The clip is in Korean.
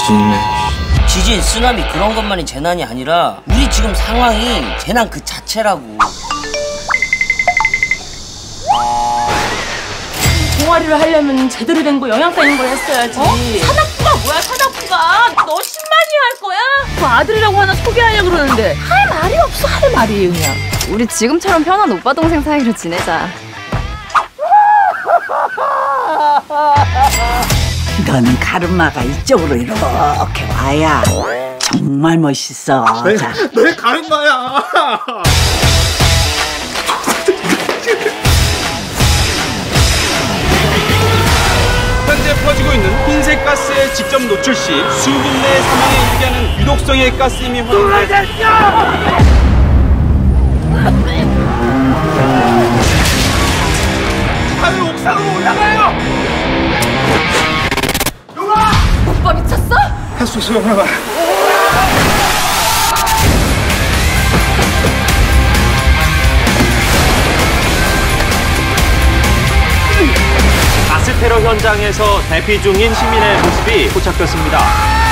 지진이네. 지진, 쓰나미 그런 것만이 재난이 아니라 우리 지금 상황이 재난 그 자체라고. 동아리를 하려면 제대로 된 거 영양가 있는 걸 했어야지. 사납부가 뭐야, 사납부가. 너 10만이 할 거야? 그 아들이라고 하나 소개하려고 그러는데 할 말이 없어, 할 말이 그냥. 우리 지금처럼 편한 오빠 동생 사이로 지내자. 너는 가르마가 이쪽으로 이렇게 와야 정말 멋있어. 내 가르마야. 현재 퍼지고 있는 흰색 가스에 직접 노출 시 수분 내 사망에 이르게 하는 유독성의 가스임이 확인돼. 다들 옥상으로 올라가요. 오빠 미쳤어? 할 수 있어, 영화가. 가스 테러 현장에서 대피 중인 시민의 모습이 포착됐습니다.